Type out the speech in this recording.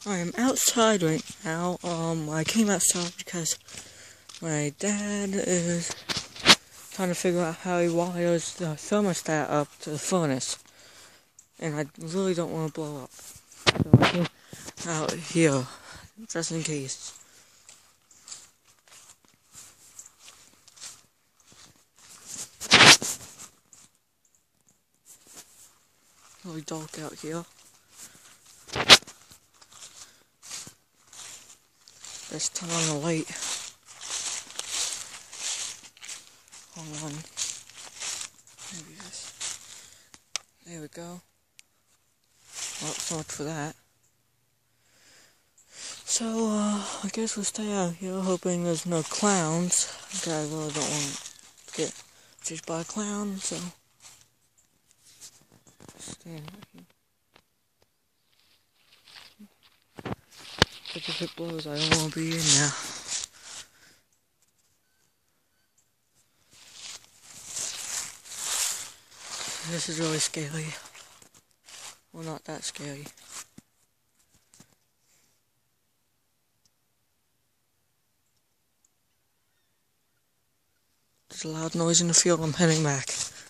I am outside right now. I came outside because my dad is trying to figure out how he wires the thermostat up to the furnace. And I really don't want to blow up. So I came out here, just in case. Really dark out here. Let's turn on the light. Hold on. Maybe this. There we go. Well, so much for that. So, I guess we'll stay out here hoping there's no clowns. Okay, I really don't want to get chased by a clown, so. Stand right here. But if it blows, I don't want to be in now. This is really scary. Well, not that scary. There's a loud noise in the field. I'm heading back.